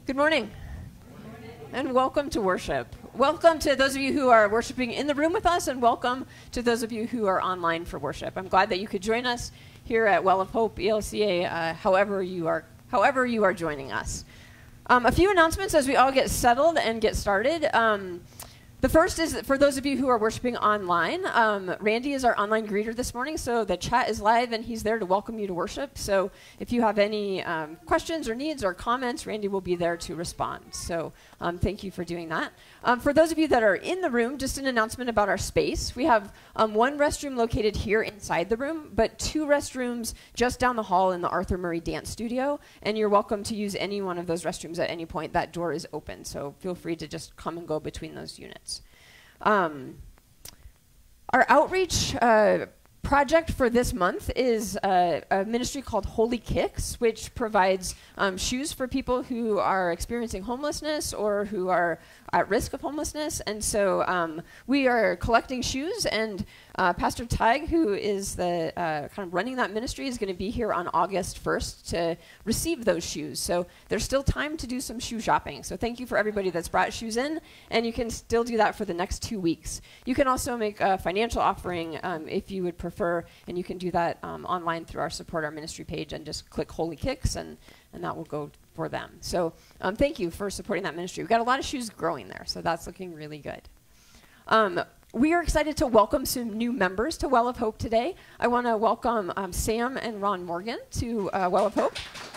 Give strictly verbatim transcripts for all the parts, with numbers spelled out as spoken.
Good morning, and welcome to worship. Welcome to those of you who are worshiping in the room with us, and welcome to those of you who are online for worship. I'm glad that you could join us here at Well of Hope, E L C A, uh, however you are, however you are joining us. Um, a few announcements as we all get settled and get started. Um, The first is for those of you who are worshiping online. Um, Randy is our online greeter this morning, so the chat is live and he's there to welcome you to worship. So if you have any um, questions or needs or comments, Randy will be there to respond. So um, thank you for doing that. Um, for those of you that are in the room, just an announcement about our space. We have um, one restroom located here inside the room, but two restrooms just down the hall in the Arthur Murray Dance Studio, and you're welcome to use any one of those restrooms at any point. That door is open, so feel free to just come and go between those units. Um, our outreach uh, project for this month is uh, a ministry called Holy Kicks, which provides um, shoes for people who are experiencing homelessness or who are at risk of homelessness. And so um, we are collecting shoes, and uh, Pastor Tig, who is the uh, kind of running that ministry, is going to be here on August first to receive those shoes. So there's still time to do some shoe shopping. So thank you for everybody that's brought shoes in, and you can still do that for the next two weeks. You can also make a financial offering um, if you would prefer, and you can do that um, online through our Support Our Ministry page and just click Holy Kicks, and, and that will go for them. So um, thank you for supporting that ministry. We've got a lot of shoes growing there, so that's looking really good. Um, we are excited to welcome some new members to Well of Hope today. I want to welcome um, Sam and Ron Morgan to uh, Well of Hope.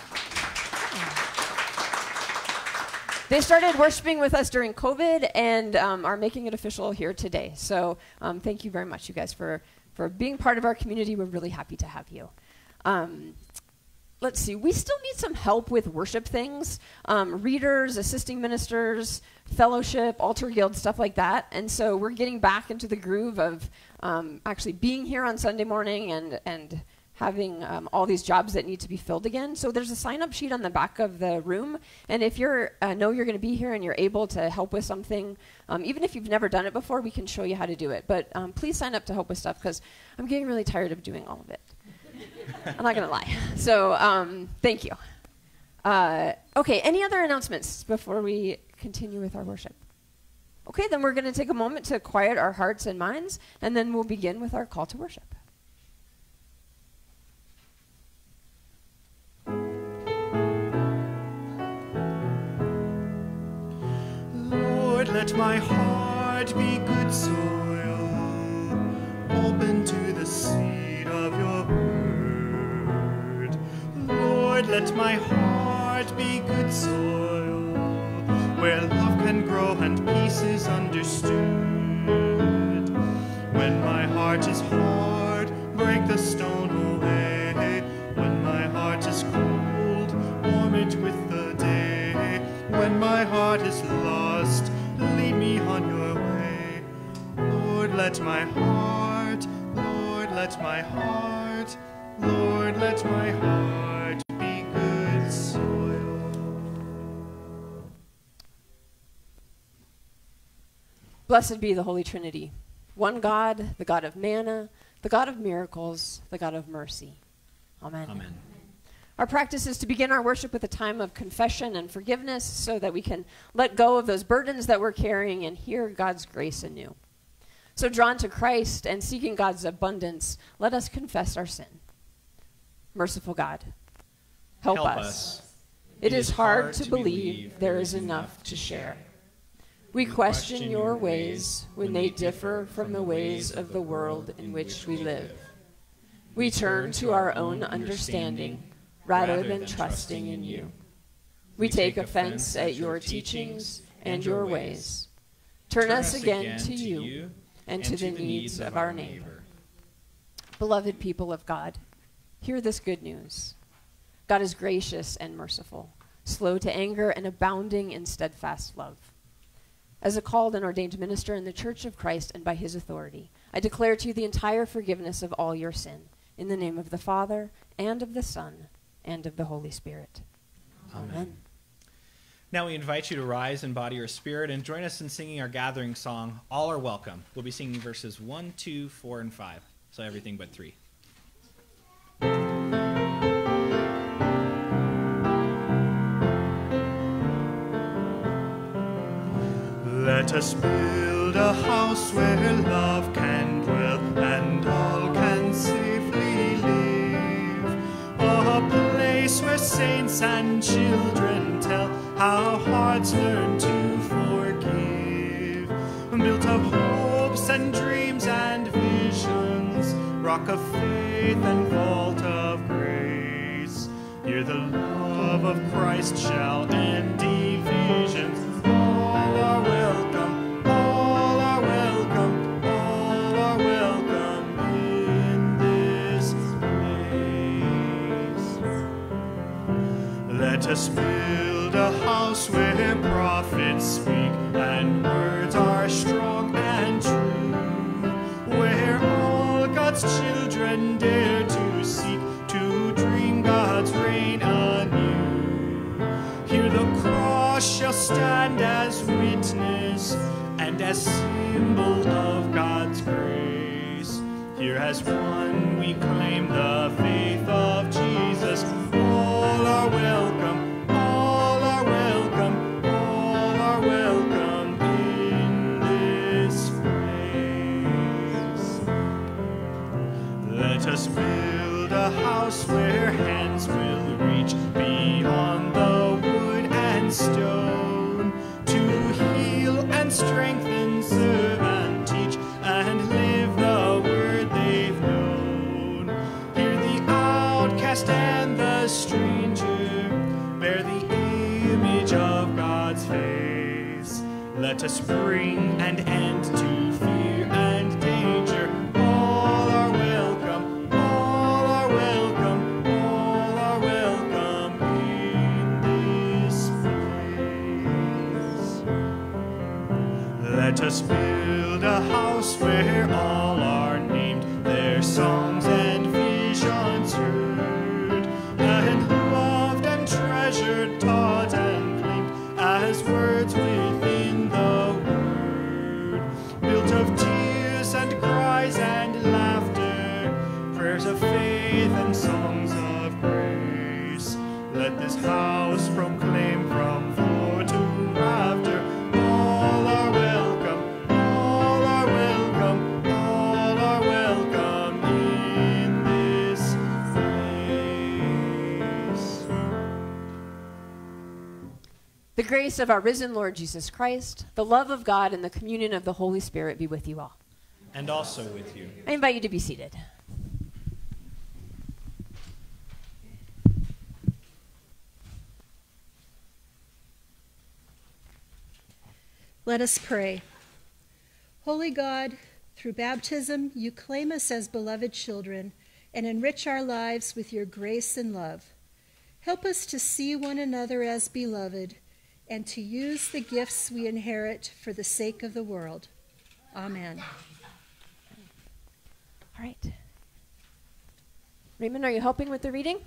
They started worshiping with us during COVID and um, are making it official here today. So um, thank you very much, you guys, for, for being part of our community. We're really happy to have you. Um, Let's see, we still need some help with worship things, um, readers, assisting ministers, fellowship, altar guild, stuff like that. And so we're getting back into the groove of um, actually being here on Sunday morning and, and having um, all these jobs that need to be filled again. So there's a sign-up sheet on the back of the room. And if you uh, know you're going to be here and you're able to help with something, um, even if you've never done it before, we can show you how to do it. But um, please sign up to help with stuff, because I'm getting really tired of doing all of it. I'm not going to lie. So um, thank you. Uh, okay, any other announcements before we continue with our worship? Okay, then we're going to take a moment to quiet our hearts and minds, and then we'll begin with our call to worship. Lord, let my heart be good soil, open to the seed of your word. Lord, let my heart be good soil, where love can grow and peace is understood. When my heart is hard, break the stone away. When my heart is cold, warm it with the day. When my heart is lost, lead me on your way. Lord, let my heart, Lord, let my heart, Lord, let my heart be good soil. Blessed be the Holy Trinity, one God, the God of manna, the God of miracles, the God of mercy. Amen. Amen. Our practice is to begin our worship with a time of confession and forgiveness so that we can let go of those burdens that we're carrying and hear God's grace anew. So drawn to Christ and seeking God's abundance, let us confess our sin. Merciful God, help, Help us. us. It is hard to believe there is enough to share. We question your ways when they differ from the ways of the world in which we live. We turn to our own understanding rather than trusting in you. We take offense at your teachings and your ways. Turn us again to you and to the needs of our neighbor. Beloved people of God, hear this good news. God is gracious and merciful, slow to anger and abounding in steadfast love. As a called and ordained minister in the Church of Christ and by his authority, I declare to you the entire forgiveness of all your sin, in the name of the Father, and of the Son, and of the Holy Spirit. Amen. Amen. Now we invite you to rise in body or spirit and join us in singing our gathering song, All Are Welcome. We'll be singing verses one, two, four, and five, so everything but three. Let us build a house where love can dwell and all can safely live. A place where saints and children tell how hearts learn to forgive. Built of hopes and dreams and visions, rock of faith and vault of grace. Here the love of Christ shall end divisions. All are welcome, all are welcome, all are welcome in this place. Let us build a house where prophets speak and words are strong and true, where all God's children dare to seek to dream God's reign anew. Here the cross shall stand as witness and as symbol of God's grace. Here as one we claim the faith of Jesus. All are welcome, all are welcome, all are welcome in this place. Let us build a house where hands will reach beyond the wood and stone, to heal and strengthen, serve and teach, and live the word they've known. Here the outcast and the stranger bear the image of God's face. Let us bring an end to fear and danger. All are welcome, all are welcome, all are welcome in this place. Let us build a house where all are named, their songs and visions heard, and loved and treasured, taught and claimed as words within the word. Built of tears and cries and laughter, prayers of faith and songs of grace. Let this house proclaim from floor to rafter. All are welcome, all are welcome, all are welcome in this place. The grace of our risen Lord Jesus Christ, the love of God, and the communion of the Holy Spirit be with you all. And also with you. I invite you to be seated. Let us pray. Holy God, through baptism, you claim us as beloved children and enrich our lives with your grace and love. Help us to see one another as beloved and to use the gifts we inherit for the sake of the world. Amen. All right. Raymond, are you helping with the reading?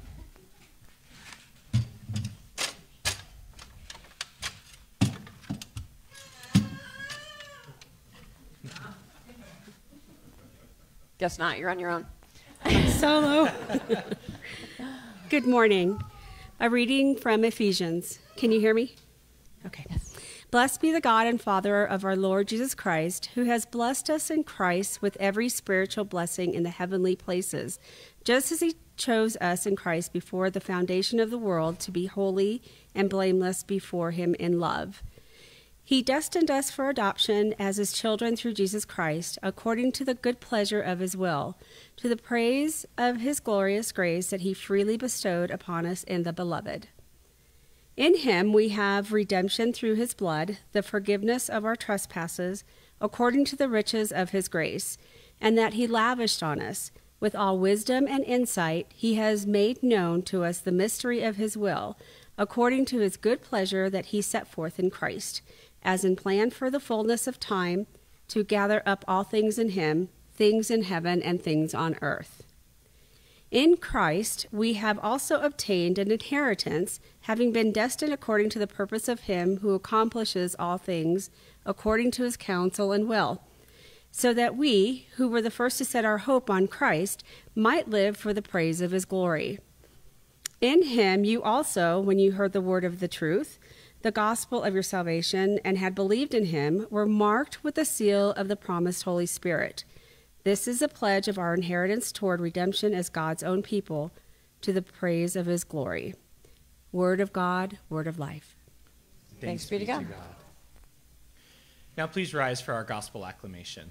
Guess not. You're on your own. Solo. Good morning. A reading from Ephesians. Can you hear me? Okay. Yes. Blessed be the God and Father of our Lord Jesus Christ, who has blessed us in Christ with every spiritual blessing in the heavenly places, just as he chose us in Christ before the foundation of the world to be holy and blameless before him in love. He destined us for adoption as his children through Jesus Christ, according to the good pleasure of his will, to the praise of his glorious grace that he freely bestowed upon us in the Beloved. In him we have redemption through his blood, the forgiveness of our trespasses, according to the riches of his grace, and that he lavished on us. With all wisdom and insight, he has made known to us the mystery of his will, according to his good pleasure that he set forth in Christ, as in plan for the fullness of time, to gather up all things in him, things in heaven and things on earth. In Christ we have also obtained an inheritance, having been destined according to the purpose of him who accomplishes all things according to his counsel and will, so that we, who were the first to set our hope on Christ, might live for the praise of his glory. In him you also, when you heard the word of the truth, the gospel of your salvation and had believed in him were marked with the seal of the promised Holy Spirit. This is a pledge of our inheritance toward redemption as God's own people, to the praise of his glory. Word of God, word of life. Thanks, Thanks be to God. to God. Now please rise for our gospel acclamation.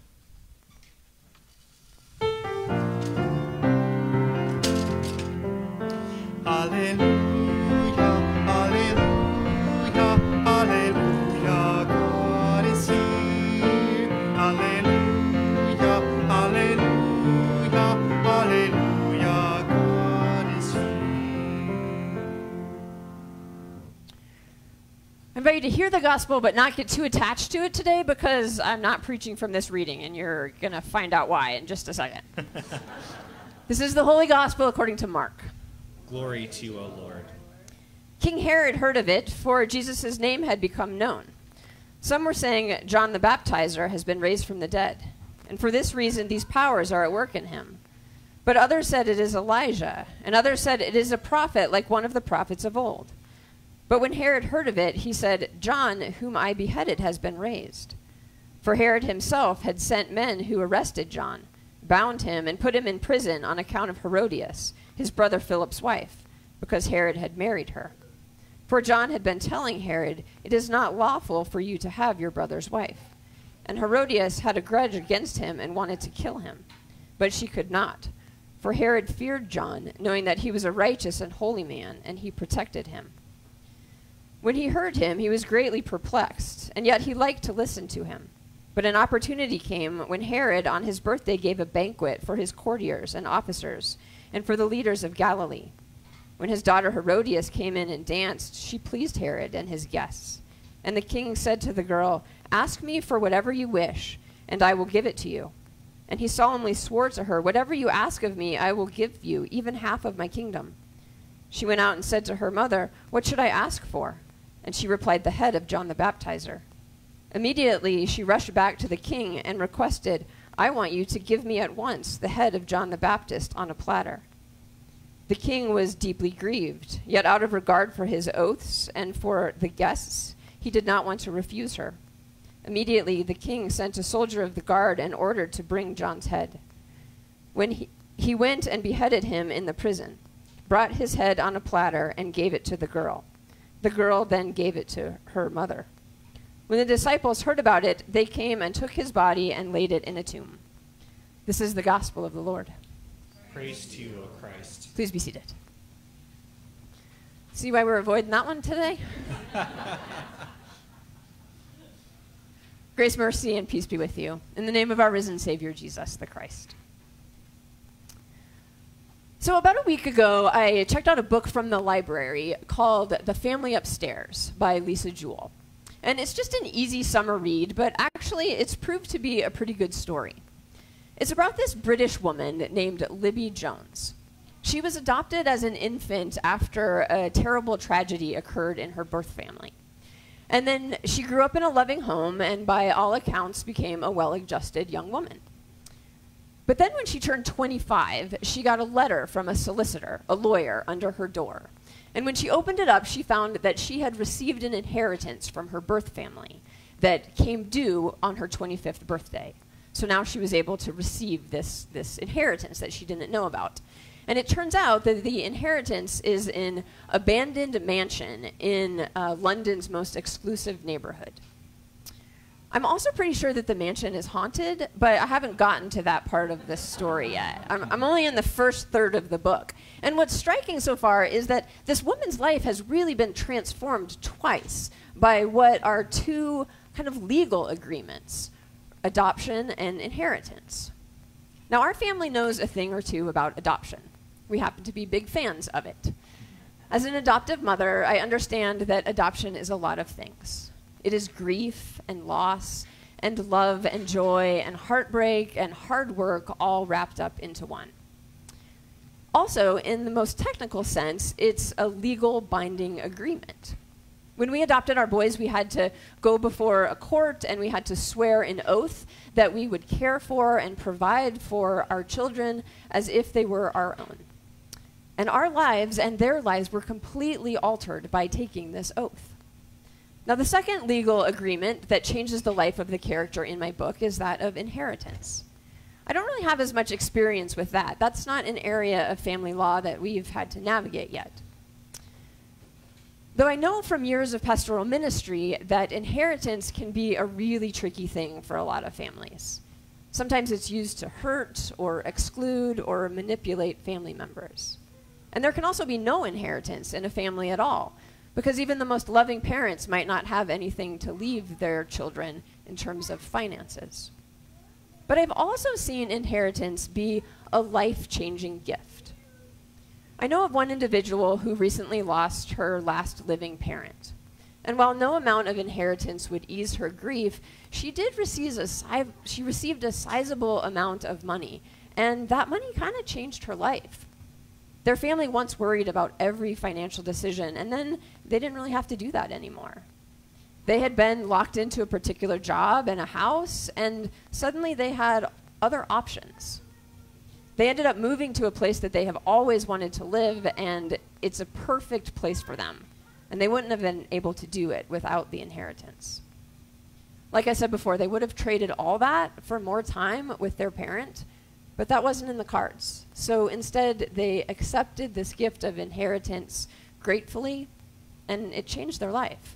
Alleluia, alleluia, alleluia, God is here. Alleluia, alleluia, alleluia, God is here. I invite you to hear the gospel but not get too attached to it today, because I'm not preaching from this reading, and you're going to find out why in just a second. This is the Holy Gospel according to Mark. Glory to you, O Lord. King Herod heard of it, for Jesus' name had become known. Some were saying, John the Baptizer has been raised from the dead, and for this reason these powers are at work in him. But others said it is Elijah, and others said it is a prophet like one of the prophets of old. But when Herod heard of it, he said, John, whom I beheaded, has been raised. For Herod himself had sent men who arrested John, bound him, and put him in prison on account of Herodias, his brother Philip's wife, because Herod had married her. For John had been telling Herod, it is not lawful for you to have your brother's wife. And Herodias had a grudge against him and wanted to kill him. But she could not, for Herod feared John, knowing that he was a righteous and holy man, and he protected him. When he heard him, he was greatly perplexed, and yet he liked to listen to him. But an opportunity came when Herod on his birthday gave a banquet for his courtiers and officers, and for the leaders of Galilee. When his daughter Herodias came in and danced, she pleased Herod and his guests. And the king said to the girl, Ask me for whatever you wish, and I will give it to you. And he solemnly swore to her, Whatever you ask of me, I will give you, even half of my kingdom. She went out and said to her mother, What should I ask for? And she replied, The head of John the Baptizer. Immediately she rushed back to the king and requested, I want you to give me at once the head of John the Baptist on a platter. The king was deeply grieved, yet out of regard for his oaths and for the guests, he did not want to refuse her. Immediately the king sent a soldier of the guard and ordered to bring John's head. When he, he went and beheaded him in the prison, brought his head on a platter, and gave it to the girl. The girl then gave it to her mother. When the disciples heard about it, they came and took his body and laid it in a tomb. This is the gospel of the Lord. Praise to you, O Christ. Please be seated. See why we're avoiding that one today? Grace, mercy, and peace be with you. In the name of our risen Savior, Jesus the Christ. So about a week ago, I checked out a book from the library called The Family Upstairs by Lisa Jewell. And it's just an easy summer read, but actually it's proved to be a pretty good story. It's about this British woman named Libby Jones. She was adopted as an infant after a terrible tragedy occurred in her birth family. And then she grew up in a loving home and by all accounts became a well-adjusted young woman. But then when she turned twenty-five, she got a letter from a solicitor, a lawyer, under her door. And when she opened it up, she found that she had received an inheritance from her birth family that came due on her twenty-fifth birthday. So now she was able to receive this, this inheritance that she didn't know about. And it turns out that the inheritance is in abandoned mansion in uh, London's most exclusive neighborhood. I'm also pretty sure that the mansion is haunted, but I haven't gotten to that part of the story yet. I'm, I'm only in the first third of the book. And what's striking so far is that this woman's life has really been transformed twice by what are two kind of legal agreements, adoption and inheritance. Now, our family knows a thing or two about adoption. We happen to be big fans of it. As an adoptive mother, I understand that adoption is a lot of things. It is grief and loss and love and joy and heartbreak and hard work all wrapped up into one. Also, in the most technical sense, it's a legal binding agreement. When we adopted our boys, we had to go before a court and we had to swear an oath that we would care for and provide for our children as if they were our own. And our lives and their lives were completely altered by taking this oath. Now, the second legal agreement that changes the life of the character in my book is that of inheritance. I don't really have as much experience with that. That's not an area of family law that we've had to navigate yet. Though I know from years of pastoral ministry that inheritance can be a really tricky thing for a lot of families. Sometimes it's used to hurt or exclude or manipulate family members. And there can also be no inheritance in a family at all, because even the most loving parents might not have anything to leave their children in terms of finances. But I've also seen inheritance be a life-changing gift. I know of one individual who recently lost her last living parent. And while no amount of inheritance would ease her grief, she did receive a, si- she received a sizable amount of money, and that money kind of changed her life. Their family once worried about every financial decision, and then they didn't really have to do that anymore. They had been locked into a particular job and a house, and suddenly they had other options. They ended up moving to a place that they have always wanted to live, and it's a perfect place for them. And they wouldn't have been able to do it without the inheritance. Like I said before, they would have traded all that for more time with their parent, but that wasn't in the cards. So instead, they accepted this gift of inheritance gratefully, and it changed their life.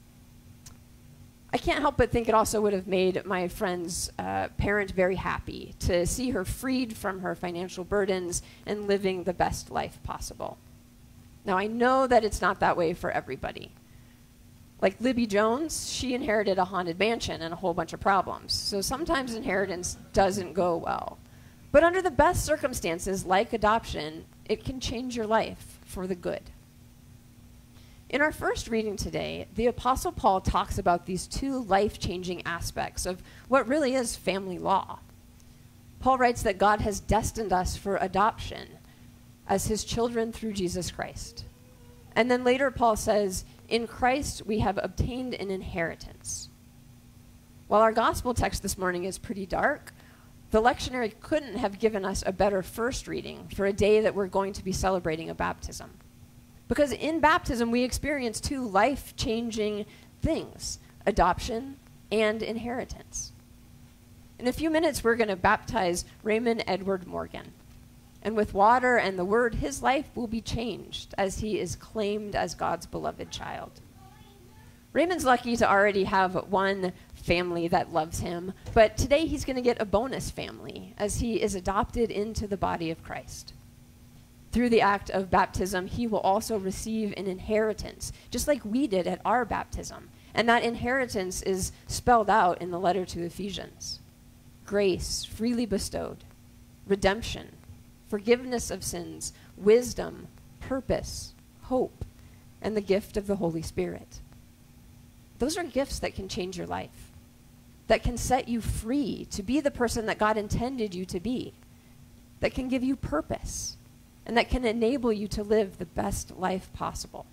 I can't help but think it also would have made my friend's uh, parent very happy to see her freed from her financial burdens and living the best life possible. Now, I know that it's not that way for everybody. Like Libby Jones, she inherited a haunted mansion and a whole bunch of problems. So sometimes inheritance doesn't go well. But under the best circumstances, like adoption, it can change your life for the good. In our first reading today, the Apostle Paul talks about these two life-changing aspects of what really is family law. Paul writes that God has destined us for adoption as his children through Jesus Christ. And then later Paul says, in Christ we have obtained an inheritance. While our gospel text this morning is pretty dark, the lectionary couldn't have given us a better first reading for a day that we're going to be celebrating a baptism. Because in baptism we experience two life-changing things, adoption and inheritance. In a few minutes we're going to baptize Raymond Edward Morgan. And with water and the word, his life will be changed as he is claimed as God's beloved child. Raymond's lucky to already have one family that loves him, but today he's going to get a bonus family as he is adopted into the body of Christ. Through the act of baptism, he will also receive an inheritance, just like we did at our baptism. And that inheritance is spelled out in the letter to Ephesians. Grace freely bestowed, redemption, forgiveness of sins, wisdom, purpose, hope, and the gift of the Holy Spirit. Those are gifts that can change your life, that can set you free to be the person that God intended you to be, that can give you purpose, and that can enable you to live the best life possible.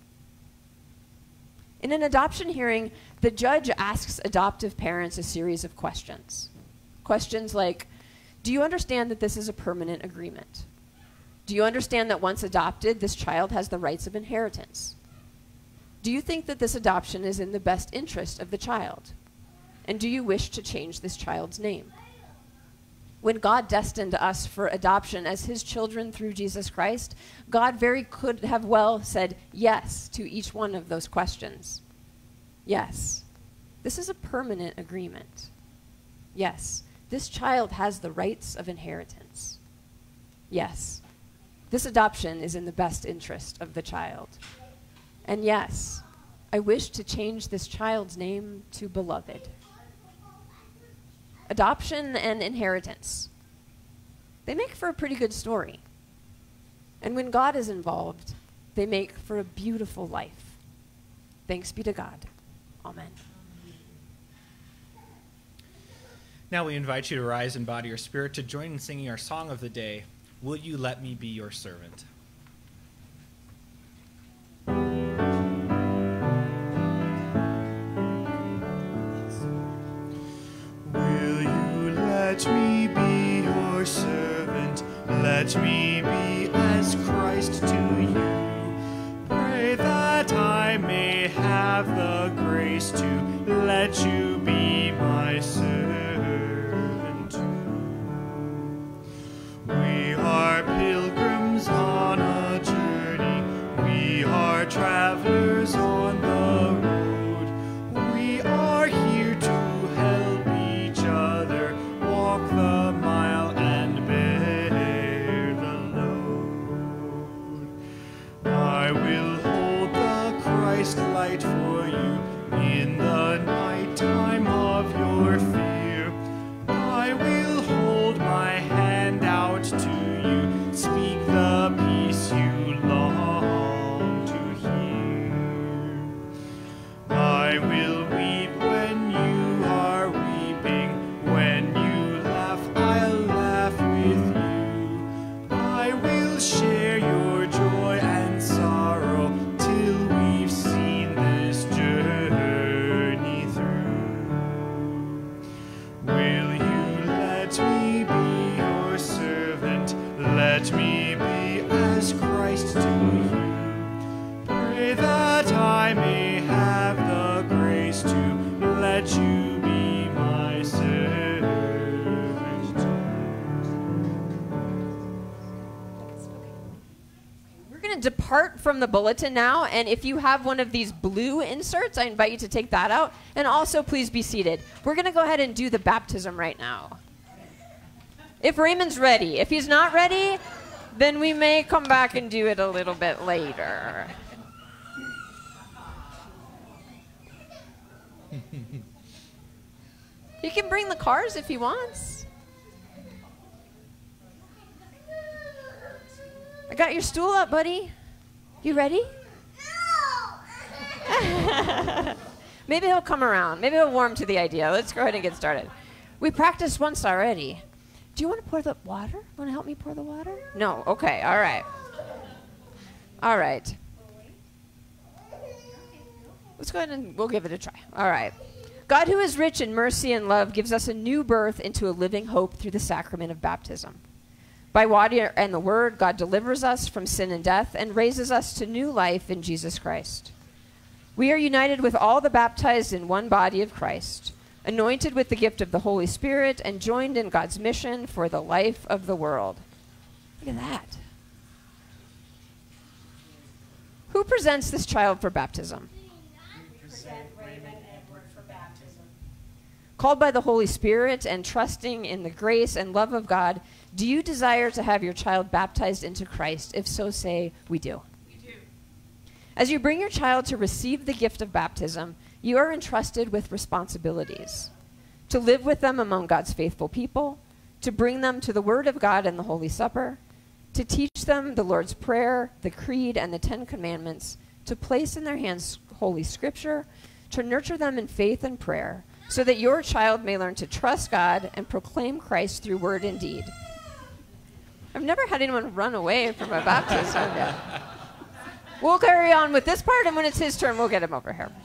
In an adoption hearing, the judge asks adoptive parents a series of questions. Questions like, do you understand that this is a permanent agreement? Do you understand that once adopted, this child has the rights of inheritance? Do you think that this adoption is in the best interest of the child? And do you wish to change this child's name? When God destined us for adoption as his children through Jesus Christ, God very could have well said yes to each one of those questions. Yes, this is a permanent agreement. Yes, this child has the rights of inheritance. Yes, this adoption is in the best interest of the child. And yes, I wish to change this child's name to beloved. Adoption and inheritance, they make for a pretty good story. And when God is involved, they make for a beautiful life. Thanks be to God. Amen. Now we invite you to rise in body or spirit to join in singing our song of the day, Will You Let Me Be Your Servant? Will you let me be your servant? Let me be as Christ to you. Pray that I may have the grace grace to let you be my servant too. We are pilgrims on a journey. We are travelers on the road. We are here to help each other walk the mile and bear the load. I will hold the Christ light for you in the night time of your fear. I will hold my hand out to you, speak the peace you long to hear. I will weep when you are weeping, when you laugh, I'll laugh with you. I will share your joy and sorrow till we've seen this journey through. Will you let me be your servant? Let me be as Christ to you. Pray that I may have the grace to let you be my servant. We're going to depart from the bulletin now, and if you have one of these blue inserts, I invite you to take that out, and also please be seated. We're going to go ahead and do the baptism right now. If Raymond's ready. If he's not ready, then we may come back and do it a little bit later. He can bring the cars if he wants. I got your stool up, buddy. You ready? Maybe he'll come around. Maybe he'll warm to the idea. Let's go ahead and get started. We practiced once already. Do you want to pour the water? Want to help me pour the water? No. Okay. All right. All right. Let's go ahead and we'll give it a try. All right. God, who is rich in mercy and love, gives us a new birth into a living hope through the sacrament of baptism. By water and the word, God delivers us from sin and death and raises us to new life in Jesus Christ. We are united with all the baptized in one body of Christ, anointed with the gift of the Holy Spirit, and joined in God's mission for the life of the world. Look at that. Who presents this child for baptism? Called by the Holy Spirit and trusting in the grace and love of God, do you desire to have your child baptized into Christ? If so, say, we do. We do. As you bring your child to receive the gift of baptism, you are entrusted with responsibilities. To live with them among God's faithful people, to bring them to the Word of God and the Holy Supper, to teach them the Lord's Prayer, the Creed, and the Ten Commandments, to place in their hands Holy Scripture, to nurture them in faith and prayer, so that your child may learn to trust God and proclaim Christ through word and deed. I've never had anyone run away from a baptism yet. We'll carry on with this part, and when it's his turn, we'll get him over here.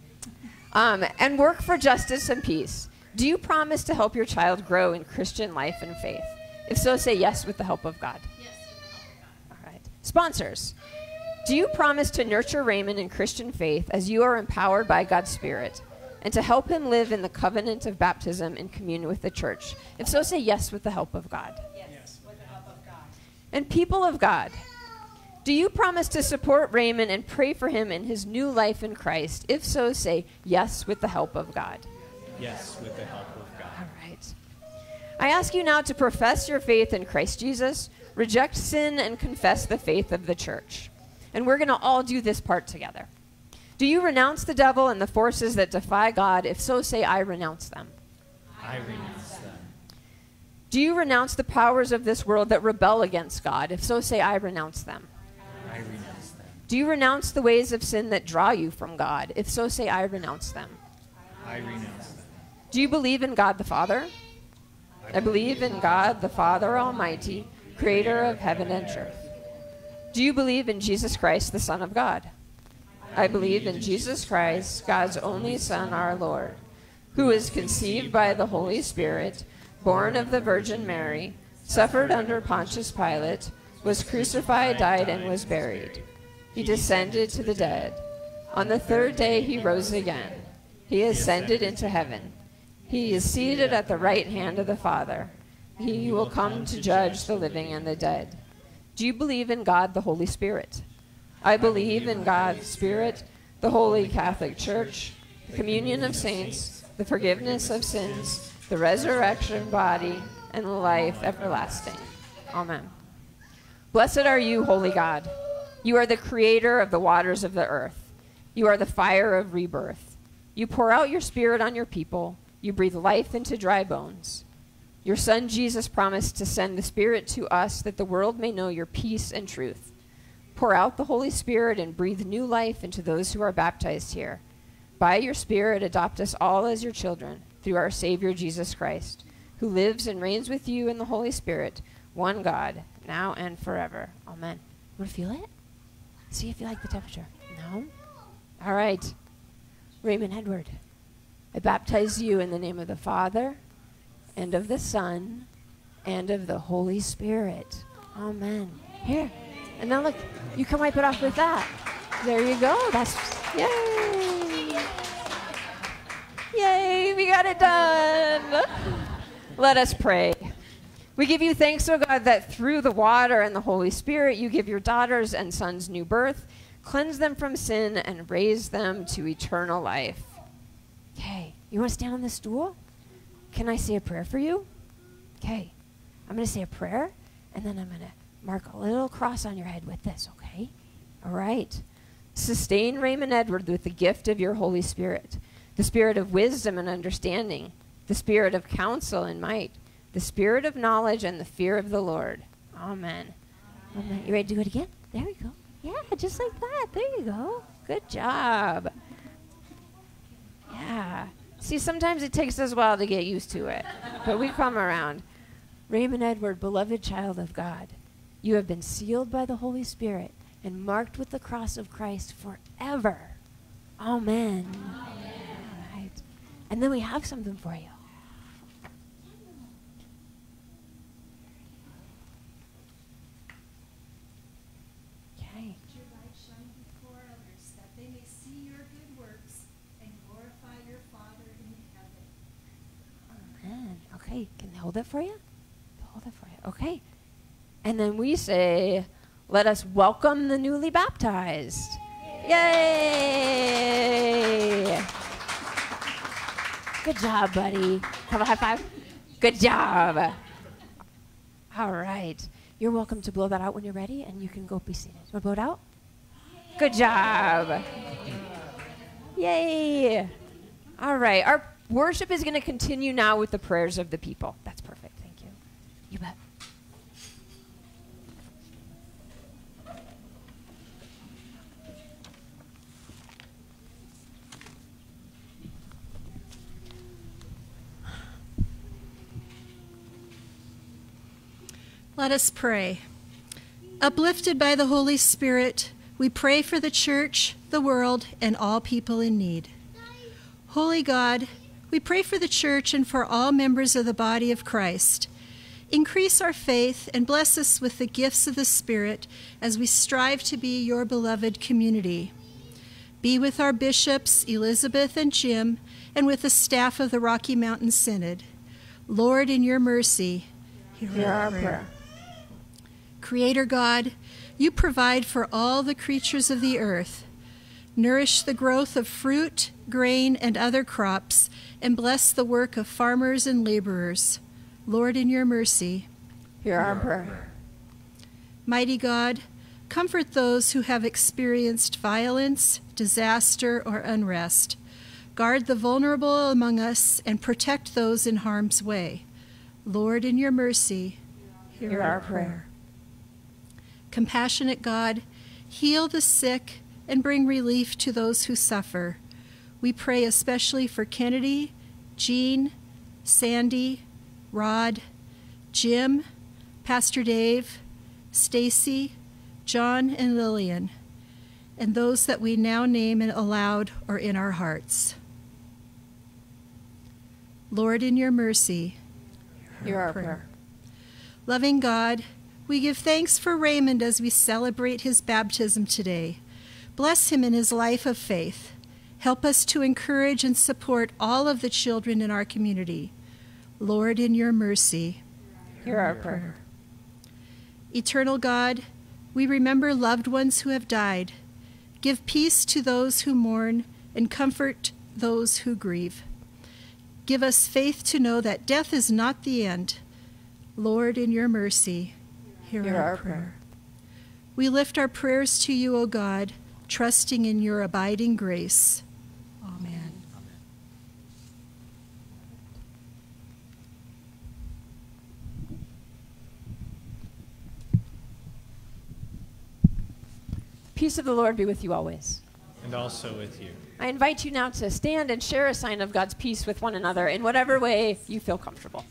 Um, and work for justice and peace. Do you promise to help your child grow in Christian life and faith? If so, say yes with the help of God. Yes, with the help of God. All right. Sponsors, do you promise to nurture Raymond in Christian faith as you are empowered by God's Spirit, and to help him live in the covenant of baptism in communion with the church? If so, say yes with the help of God. Yes, yes. With the help of God. And people of God, do you promise to support Raymond and pray for him in his new life in Christ? If so, say yes with the help of God. Yes, with the help of God. All right. I ask you now to profess your faith in Christ Jesus, reject sin, and confess the faith of the church. And we're going to all do this part together. Do you renounce the devil and the forces that defy God? If so, say, I renounce them. I renounce them. Do you renounce the powers of this world that rebel against God? If so, say, I renounce them. I renounce them. Do you renounce the ways of sin that draw you from God? If so, say, I renounce them. I renounce them. Do you believe in God the Father? I believe in God the Father Almighty, creator of heaven and earth. Do you believe in Jesus Christ, the Son of God? I believe in Jesus Christ, God's only Son, our Lord, who was conceived by the Holy Spirit, born of the Virgin Mary, suffered under Pontius Pilate, was crucified, died, and was buried. He descended to the dead. On the third day he rose again. He ascended into heaven. He is seated at the right hand of the Father. He will come to judge the living and the dead. Do you believe in God, the Holy Spirit? I believe in God, the Spirit, the Holy Catholic Church, the communion of saints, the forgiveness of sins, the resurrection body, and the life everlasting. Amen. Blessed are you, holy God. You are the creator of the waters of the earth. You are the fire of rebirth. You pour out your Spirit on your people. You breathe life into dry bones. Your Son Jesus promised to send the Spirit to us that the world may know your peace and truth. Pour out the Holy Spirit and breathe new life into those who are baptized here. By your Spirit, adopt us all as your children through our Savior Jesus Christ, who lives and reigns with you in the Holy Spirit, one God, now and forever. Amen. Want to feel it? See if you like the temperature. No? All right. Raymond Edward, I baptize you in the name of the Father, and of the Son, and of the Holy Spirit. Amen. Here. And now look, you can wipe it off with that. There you go. That's, yay. Yay, we got it done. Let us pray. We give you thanks, O God, that through the water and the Holy Spirit, you give your daughters and sons new birth, cleanse them from sin, and raise them to eternal life. Okay, you want to stand on the stool? Can I say a prayer for you? Okay, I'm going to say a prayer, and then I'm going to mark a little cross on your head with this, okay? All right. Sustain Raymond Edward with the gift of your Holy Spirit, the spirit of wisdom and understanding, the spirit of counsel and might, the spirit of knowledge and the fear of the Lord. Amen. Amen. You ready to do it again? There we go. Yeah, just like that. There you go. Good job. Yeah. See, sometimes it takes us a while to get used to it, but we come around. Raymond Edward, beloved child of God, you have been sealed by the Holy Spirit and marked with the cross of Christ forever. Amen. Amen. All right. And then we have something for you. Okay. Your light shine before others, that they may see your good works and glorify your Father in heaven. Amen. Okay. Can they hold it for you? Hold it for you. Okay. And then we say, let us welcome the newly baptized. Yay! Good job, buddy. Have a high five. Good job. All right. You're welcome to blow that out when you're ready, and you can go be seated. Want to blow it out? Good job. Yay. All right. Our worship is going to continue now with the prayers of the people. That's perfect. Thank you. You bet. Let us pray. Uplifted by the Holy Spirit, we pray for the church, the world, and all people in need. Holy God, we pray for the church and for all members of the body of Christ. Increase our faith and bless us with the gifts of the Spirit as we strive to be your beloved community. Be with our bishops, Elizabeth and Jim, and with the staff of the Rocky Mountain Synod. Lord, in your mercy, hear, Hear our prayer. prayer. Creator God, you provide for all the creatures of the earth. Nourish the growth of fruit, grain, and other crops, and bless the work of farmers and laborers. Lord, in your mercy, hear our prayer. Mighty God, comfort those who have experienced violence, disaster, or unrest. Guard the vulnerable among us and protect those in harm's way. Lord, in your mercy, hear, hear our, our prayer. prayer. Compassionate God, heal the sick and bring relief to those who suffer. We pray especially for Kennedy, Jean, Sandy, Rod, Jim, Pastor Dave, Stacy, John, and Lillian, and those that we now name aloud or in our hearts. Lord, in your mercy, hear our prayer. Loving God, we give thanks for Raymond as we celebrate his baptism today. Bless him in his life of faith. Help us to encourage and support all of the children in our community. Lord, in your mercy, Hear our prayer. Eternal God, we remember loved ones who have died. Give peace to those who mourn and comfort those who grieve. Give us faith to know that death is not the end. Lord, in your mercy, hear, Hear our, our prayer. prayer. We lift our prayers to you, O God, trusting in your abiding grace. Amen. Peace of the Lord be with you always. And also with you. I invite you now to stand and share a sign of God's peace with one another in whatever way you feel comfortable.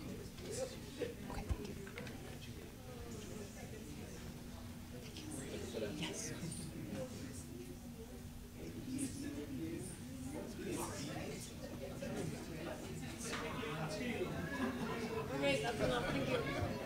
Yes. Okay, that's enough. Thank you.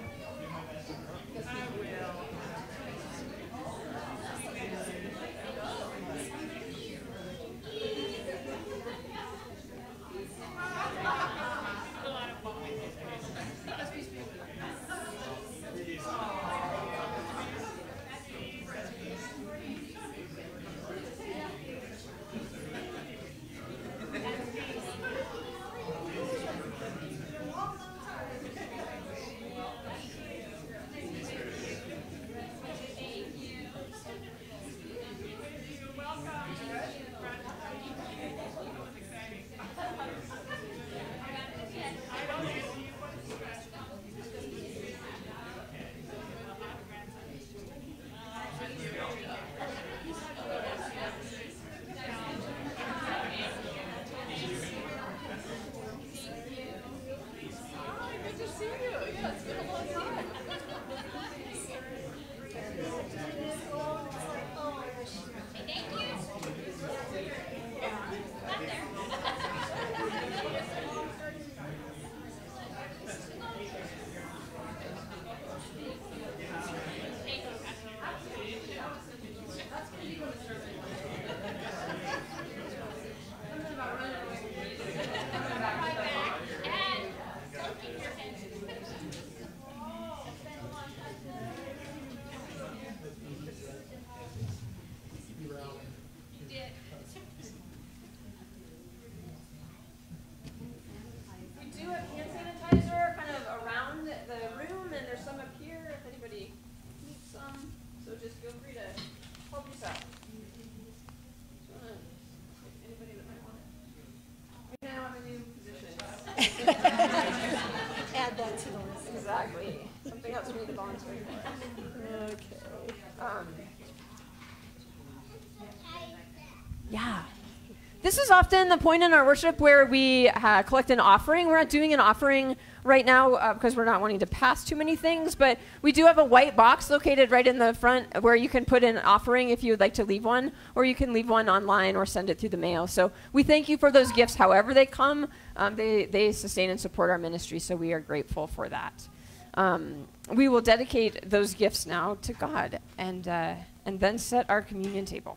Add that to the list. Exactly. Something else we need to volunteer for. Okay. Um, yeah. This is often the point in our worship where we uh, collect an offering. We're not doing an offering right now uh, because we're not wanting to pass too many things, but we do have a white box located right in the front where you can put in an offering if you would like to leave one, or you can leave one online or send it through the mail. So we thank you for those gifts however they come. Um, they, they sustain and support our ministry, so we are grateful for that. Um, we will dedicate those gifts now to God and, uh, and then set our communion table.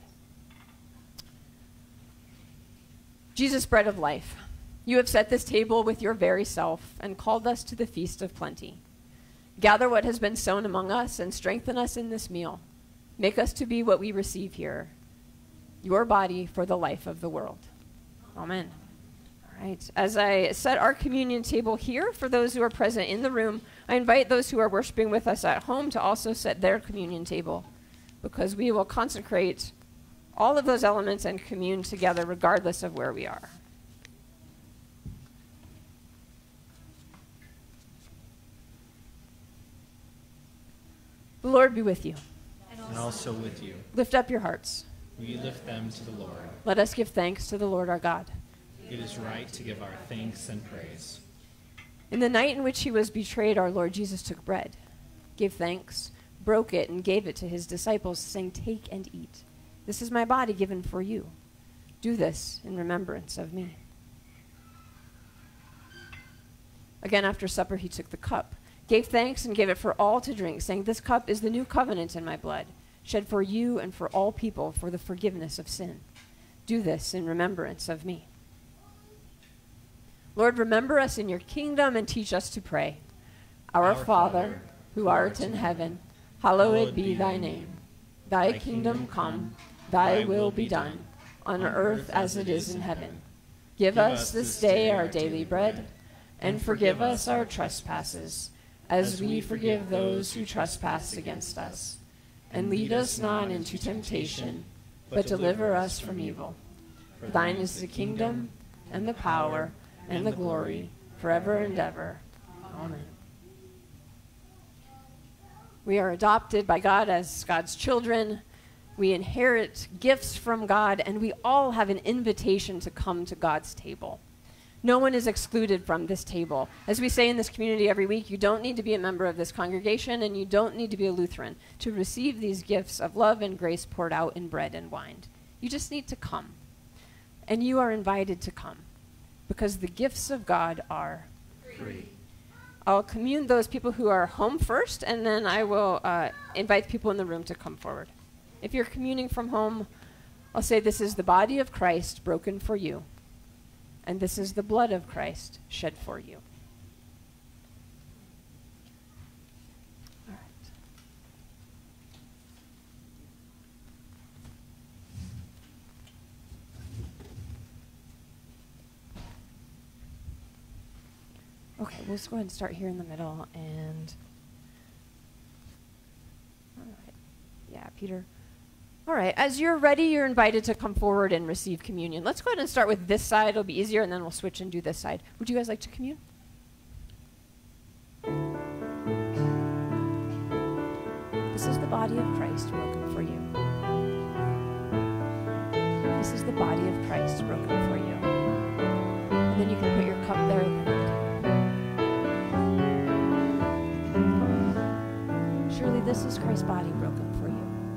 Jesus, bread of life, you have set this table with your very self and called us to the feast of plenty. Gather what has been sown among us and strengthen us in this meal. Make us to be what we receive here, your body for the life of the world. Amen. All right. As I set our communion table here, for those who are present in the room, I invite those who are worshiping with us at home to also set their communion table, because we will consecrate all of those elements and commune together regardless of where we are. The Lord be with you. And also with you. Lift up your hearts. We lift them to the Lord. Let us give thanks to the Lord our God. It is right to give our thanks and praise. In the night in which he was betrayed, our Lord Jesus took bread, gave thanks, broke it, and gave it to his disciples, saying, "Take and eat. This is my body given for you. Do this in remembrance of me." Again, after supper, he took the cup, gave thanks, and gave it for all to drink, saying, "This cup is the new covenant in my blood, shed for you and for all people for the forgiveness of sin. Do this in remembrance of me. Lord, remember us in your kingdom and teach us to pray. Our, Our Father, Father, who art in heaven, hallowed be thy name. Thy kingdom come, thy will be done, on earth as it is in heaven. Give us this day our daily bread, and forgive us our trespasses, as we forgive those who trespass against us. And lead us not into temptation, but deliver us from evil. For thine is the kingdom, and the power, and the glory, forever and ever. Amen. We are adopted by God as God's children. We inherit gifts from God, and we all have an invitation to come to God's table. No one is excluded from this table. As we say in this community every week, you don't need to be a member of this congregation, and you don't need to be a Lutheran to receive these gifts of love and grace poured out in bread and wine. You just need to come. And you are invited to come, because the gifts of God are free. I'll commune those people who are home first, and then I will uh, invite people in the room to come forward. If you're communing from home, I'll say this is the body of Christ broken for you, and this is the blood of Christ shed for you. All right. Okay, we'll just go ahead and start here in the middle, and all right. Yeah, Peter. All right, as you're ready, you're invited to come forward and receive communion. Let's go ahead and start with this side. It'll be easier, and then we'll switch and do this side. Would you guys like to commune? This is the body of Christ broken for you. This is the body of Christ broken for you. And then you can put your cup there. Surely this is Christ's body broken for you.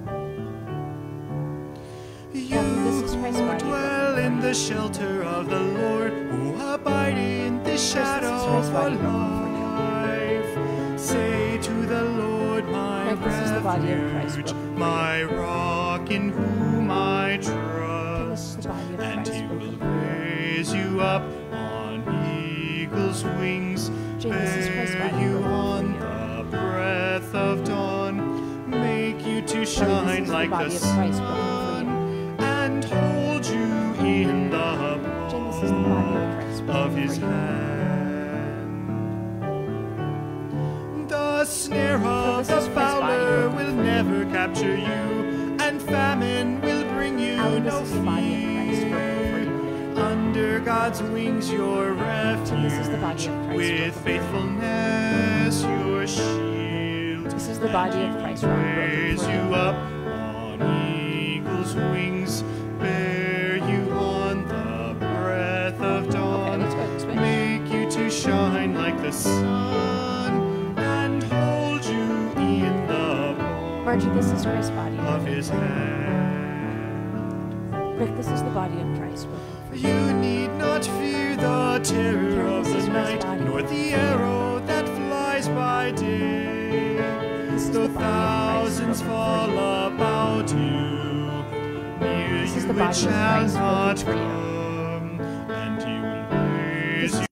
You who dwell in the shelter of the Lord, who abide in the shadow of life, say to the Lord, my refuge, my rock in whom I trust, and he will raise you up on eagle's wings, bear you on the breath of dawn, make you to shine like the sun, and hold you in the palm of his hand. The snare of the fowler will never capture you, and famine will bring you no fear. Under God's wings your refuge, with faithfulness your shield. This is the body of Christ. Raise you up on eagle's wings, bear you on the breath of dawn, okay, make you to shine like the sun, and hold you in the palm Margie, this is Christ's body of his hand. Rick, this is the body of Christ. You need not fear the terror Karen, of this the is Christ's night, body. nor the arrow that flies by day. This is Though the body of Christ thousands broken fall for you. about you, near This is you the it body of shall Christ broken not for you. come, and he will raise This you,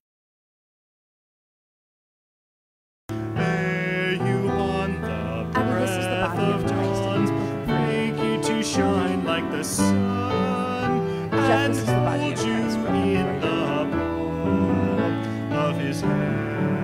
bear you on the Abby, this is the breath body of of Christ, and dawn, it's broken for you. make you to shine like the sun, Jeff, and this is the body hold of you Christ broken in for you. the palm of his hand.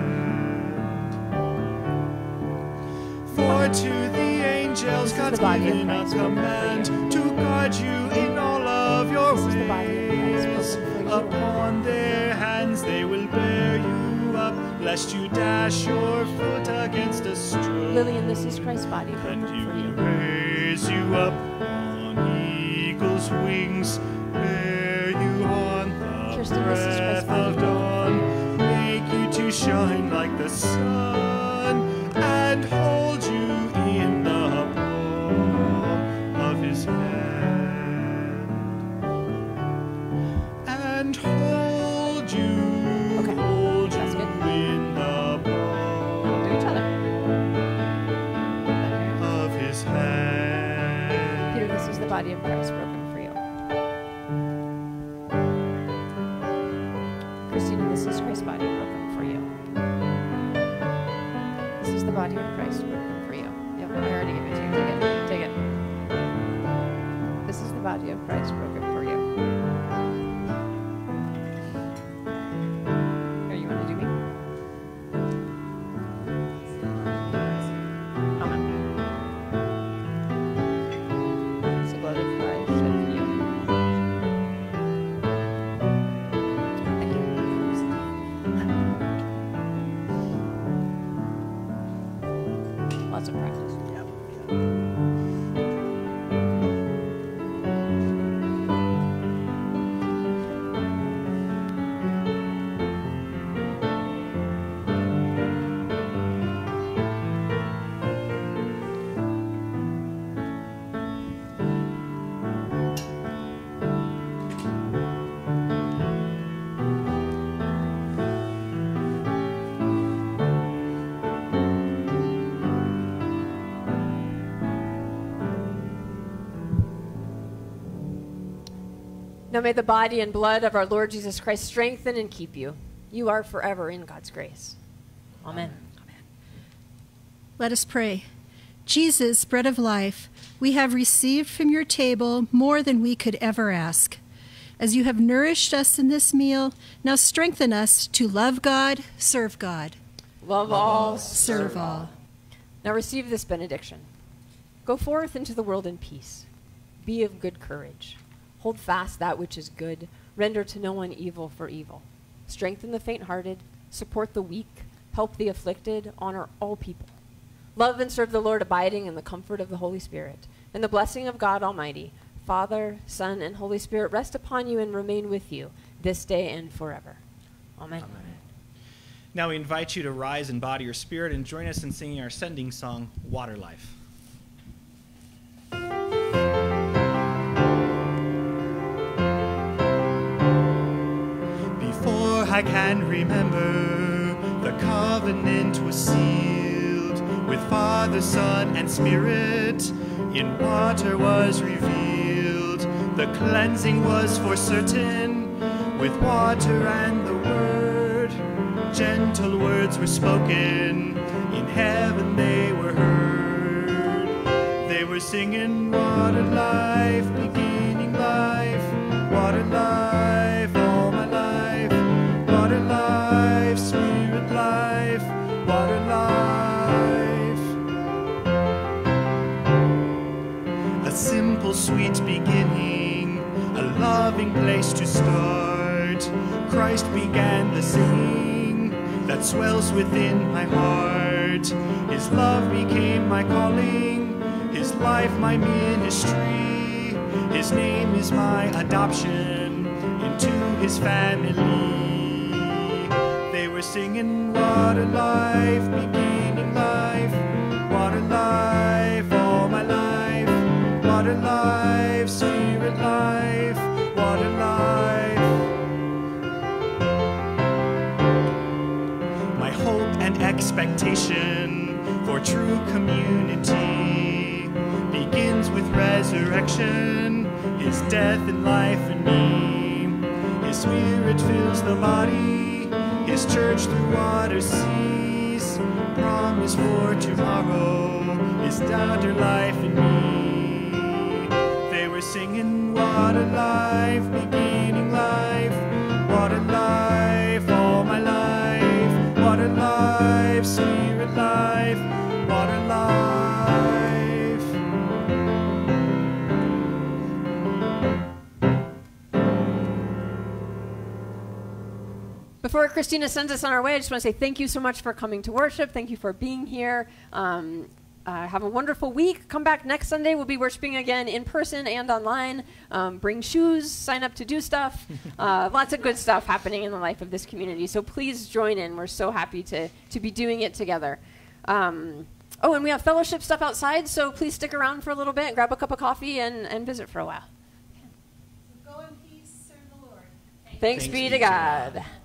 For to the angels This is God's the body of given a Christ broken for command you. to guard you in all of your This is the body of Christ ways. broken for you. Upon their hands they will bear you up, lest you dash your foot against a stone. Lillian, this is Christ's body broken And he for will you. raise you up on eagle's wings, bear you on the Kirsten, this is Christ's breath body of broken dawn, make you to shine like the sun, and hold you in the palm of his hand, and hold you, Okay, hold that's you good. in the palm Do each other. of his hand. Peter, this is the body of Christ broken for you. Now may the body and blood of our Lord Jesus Christ strengthen and keep you. You are forever in God's grace. Amen. Amen. Let us pray. Jesus, bread of life, we have received from your table more than we could ever ask. As you have nourished us in this meal, now strengthen us to love God, serve God. Love all, serve all. Now receive this benediction. Go forth into the world in peace. Be of good courage. Hold fast that which is good. Render to no one evil for evil. Strengthen the faint-hearted. Support the weak. Help the afflicted. Honor all people. Love and serve the Lord, abiding in the comfort of the Holy Spirit. And the blessing of God Almighty, Father, Son, and Holy Spirit rest upon you and remain with you this day and forever. Amen. Amen. Now we invite you to rise in body or spirit and join us in singing our sending song, Water Life. I can remember the covenant was sealed with Father, Son, and Spirit. In water was revealed. The cleansing was for certain with water and the word. Gentle words were spoken. In heaven they were heard. They were singing water life, beginning life, water life, all my life. Water life, spirit life, water life. A simple, sweet beginning, a loving place to start. Christ began the singing that swells within my heart. His love became my calling, His life my ministry. His name is my adoption into His family. They were singing water life, beginning life, water life, all my life, water life, spirit life, water life. My hope and expectation for true community begins with resurrection, His death and life in me. His Spirit fills the body, His church through water seas, promise for tomorrow, His daughter life in me. They were singing water life, beginning life, water life, all my life, water life, spirit life, water life. Before Christina sends us on our way, I just want to say thank you so much for coming to worship. Thank you for being here. Um, uh, have a wonderful week. Come back next Sunday. We'll be worshiping again in person and online. Um, bring shoes, sign up to do stuff. Uh, lots of good stuff happening in the life of this community. So please join in. We're so happy to, to be doing it together. Um, oh, and we have fellowship stuff outside, so please stick around for a little bit, grab a cup of coffee, and, and visit for a while. Go in peace, serve the Lord. Thanks, Thanks be to God. God.